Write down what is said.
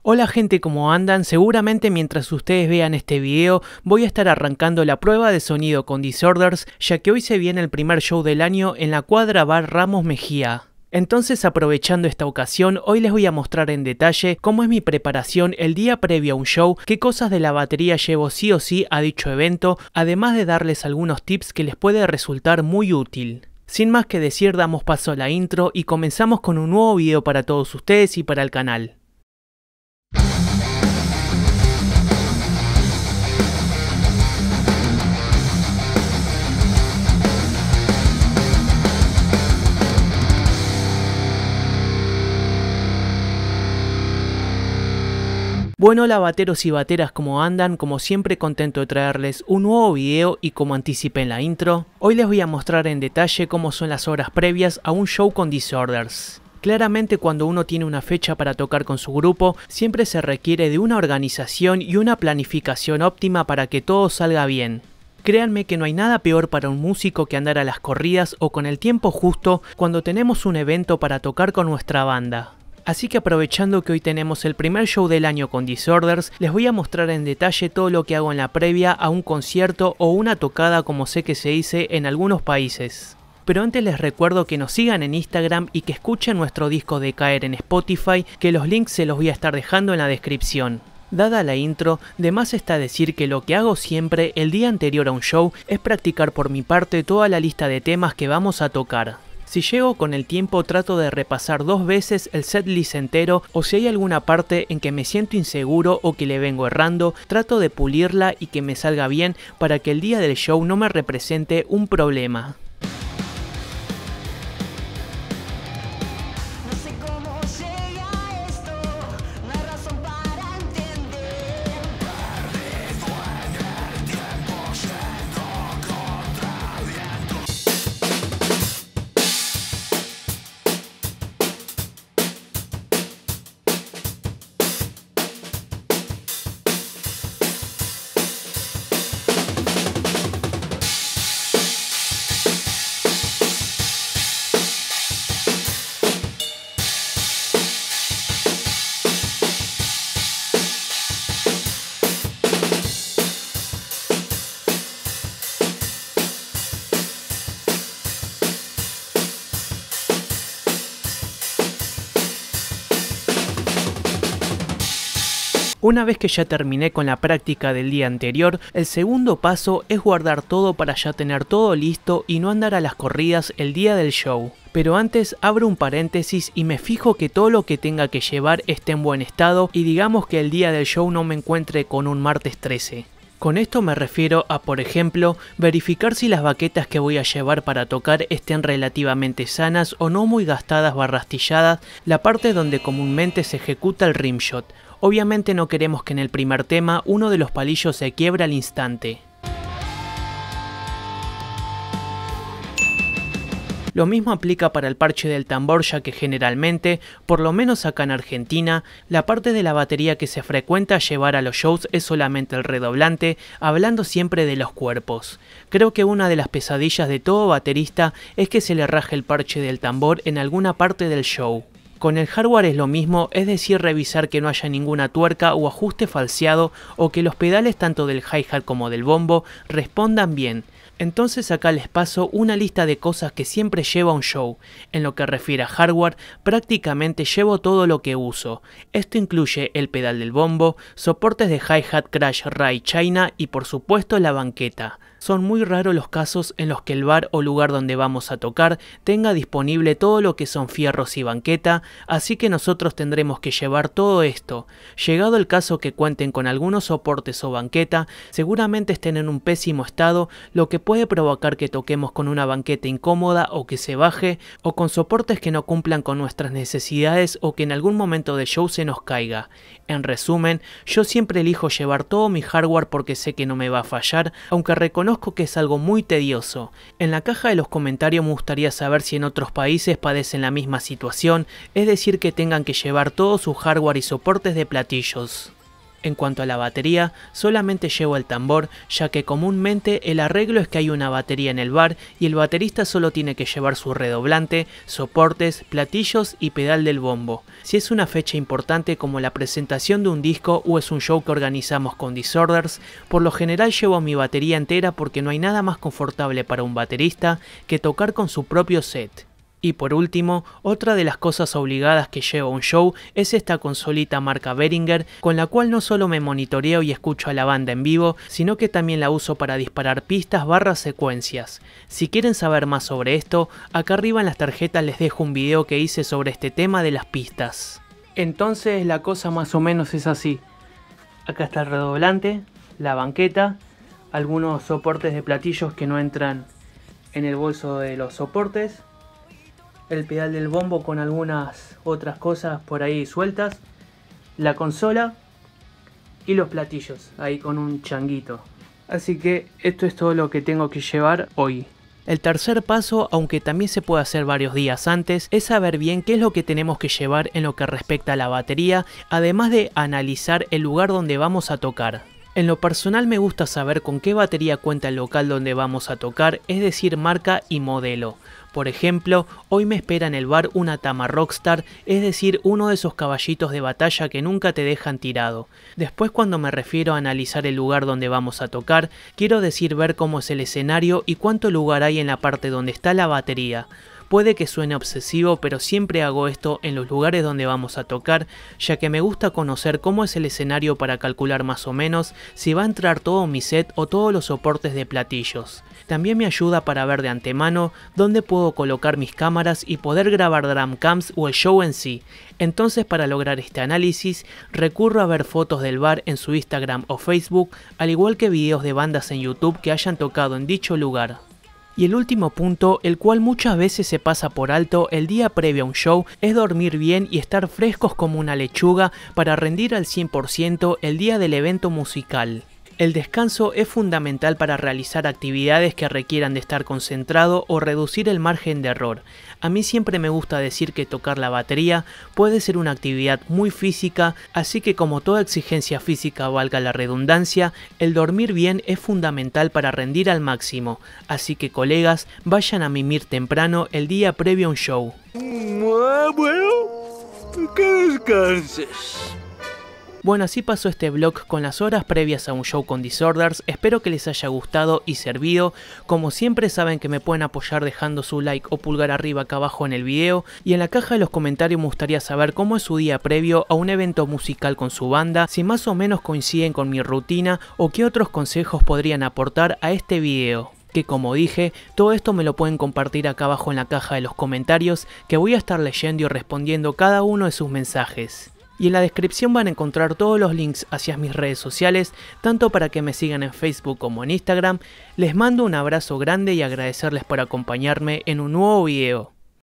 Hola gente, ¿cómo andan? Seguramente mientras ustedes vean este video voy a estar arrancando la prueba de sonido con Disorders, ya que hoy se viene el primer show del año en la Cuadra Bar Ramos Mejía. Entonces, aprovechando esta ocasión, hoy les voy a mostrar en detalle cómo es mi preparación el día previo a un show, qué cosas de la batería llevo sí o sí a dicho evento, además de darles algunos tips que les puede resultar muy útil. Sin más que decir, damos paso a la intro y comenzamos con un nuevo video para todos ustedes y para el canal. Bueno, hola bateros y bateras, ¿cómo andan? Como siempre, contento de traerles un nuevo video y como anticipé en la intro, hoy les voy a mostrar en detalle cómo son las horas previas a un show con Disorders. Claramente, cuando uno tiene una fecha para tocar con su grupo, siempre se requiere de una organización y una planificación óptima para que todo salga bien. Créanme que no hay nada peor para un músico que andar a las corridas o con el tiempo justo cuando tenemos un evento para tocar con nuestra banda. Así que aprovechando que hoy tenemos el primer show del año con Disorders, les voy a mostrar en detalle todo lo que hago en la previa a un concierto o una tocada, como sé que se dice en algunos países. Pero antes les recuerdo que nos sigan en Instagram y que escuchen nuestro disco de Caer en Spotify, que los links se los voy a estar dejando en la descripción. Dada la intro, de más está decir que lo que hago siempre el día anterior a un show es practicar por mi parte toda la lista de temas que vamos a tocar. Si llego con el tiempo, trato de repasar 2 veces el setlist entero, o si hay alguna parte en que me siento inseguro o que le vengo errando, trato de pulirla y que me salga bien para que el día del show no me represente un problema. Una vez que ya terminé con la práctica del día anterior, el segundo paso es guardar todo para ya tener todo listo y no andar a las corridas el día del show. Pero antes abro un paréntesis y me fijo que todo lo que tenga que llevar esté en buen estado y digamos que el día del show no me encuentre con un martes 13. Con esto me refiero a, por ejemplo, verificar si las baquetas que voy a llevar para tocar estén relativamente sanas o no muy gastadas o arrastilladas, la parte donde comúnmente se ejecuta el rimshot. Obviamente no queremos que en el primer tema uno de los palillos se quiebre al instante. Lo mismo aplica para el parche del tambor, ya que generalmente, por lo menos acá en Argentina, la parte de la batería que se frecuenta llevar a los shows es solamente el redoblante, hablando siempre de los cuerpos. Creo que una de las pesadillas de todo baterista es que se le raje el parche del tambor en alguna parte del show. Con el hardware es lo mismo, es decir, revisar que no haya ninguna tuerca o ajuste falseado o que los pedales tanto del hi-hat como del bombo respondan bien. Entonces acá les paso una lista de cosas que siempre llevo a un show. En lo que refiere a hardware, prácticamente llevo todo lo que uso. Esto incluye el pedal del bombo, soportes de hi-hat Crash Ray China y por supuesto la banqueta. Son muy raros los casos en los que el bar o lugar donde vamos a tocar tenga disponible todo lo que son fierros y banqueta, así que nosotros tendremos que llevar todo esto. Llegado el caso que cuenten con algunos soportes o banqueta, seguramente estén en un pésimo estado, lo que puede provocar que toquemos con una banqueta incómoda o que se baje, o con soportes que no cumplan con nuestras necesidades o que en algún momento del show se nos caiga. En resumen, yo siempre elijo llevar todo mi hardware porque sé que no me va a fallar, aunque reconozco que es algo muy tedioso. En la caja de los comentarios me gustaría saber si en otros países padecen la misma situación, es decir que tengan que llevar todo su hardware y soportes de platillos. En cuanto a la batería, solamente llevo el tambor, ya que comúnmente el arreglo es que hay una batería en el bar y el baterista solo tiene que llevar su redoblante, soportes, platillos y pedal del bombo. Si es una fecha importante como la presentación de un disco o es un show que organizamos con Disorders, por lo general llevo mi batería entera porque no hay nada más confortable para un baterista que tocar con su propio set. Y por último, otra de las cosas obligadas que llevo a un show es esta consolita marca Behringer, con la cual no solo me monitoreo y escucho a la banda en vivo, sino que también la uso para disparar pistas / secuencias. Si quieren saber más sobre esto, acá arriba en las tarjetas les dejo un video que hice sobre este tema de las pistas. Entonces la cosa más o menos es así. Acá está el redoblante, la banqueta, algunos soportes de platillos que no entran en el bolso de los soportes, el pedal del bombo con algunas otras cosas por ahí sueltas, la consola y los platillos ahí con un changuito. Así que esto es todo lo que tengo que llevar hoy. El tercer paso, aunque también se puede hacer varios días antes, es saber bien qué es lo que tenemos que llevar en lo que respecta a la batería, además de analizar el lugar donde vamos a tocar. En lo personal me gusta saber con qué batería cuenta el local donde vamos a tocar, es decir, marca y modelo. Por ejemplo, hoy me espera en el bar una Tama Rockstar, es decir, uno de esos caballitos de batalla que nunca te dejan tirado. Después, cuando me refiero a analizar el lugar donde vamos a tocar, quiero decir ver cómo es el escenario y cuánto lugar hay en la parte donde está la batería. Puede que suene obsesivo, pero siempre hago esto en los lugares donde vamos a tocar, ya que me gusta conocer cómo es el escenario para calcular más o menos si va a entrar todo mi set o todos los soportes de platillos. También me ayuda para ver de antemano dónde puedo colocar mis cámaras y poder grabar drum cams o el show en sí. Entonces, para lograr este análisis, recurro a ver fotos del bar en su Instagram o Facebook, al igual que videos de bandas en YouTube que hayan tocado en dicho lugar. Y el último punto, el cual muchas veces se pasa por alto el día previo a un show, es dormir bien y estar frescos como una lechuga para rendir al 100% el día del evento musical. El descanso es fundamental para realizar actividades que requieran de estar concentrado o reducir el margen de error. A mí siempre me gusta decir que tocar la batería puede ser una actividad muy física, así que como toda exigencia física, valga la redundancia, el dormir bien es fundamental para rendir al máximo. Así que colegas, vayan a mimir temprano el día previo a un show. Bueno, que descanses. Bueno, así pasó este vlog con las horas previas a un show con Disorders, espero que les haya gustado y servido. Como siempre saben que me pueden apoyar dejando su like o pulgar arriba acá abajo en el video, y en la caja de los comentarios me gustaría saber cómo es su día previo a un evento musical con su banda, si más o menos coinciden con mi rutina o qué otros consejos podrían aportar a este video. Que como dije, todo esto me lo pueden compartir acá abajo en la caja de los comentarios, que voy a estar leyendo y respondiendo cada uno de sus mensajes. Y en la descripción van a encontrar todos los links hacia mis redes sociales, tanto para que me sigan en Facebook como en Instagram. Les mando un abrazo grande y agradecerles por acompañarme en un nuevo video.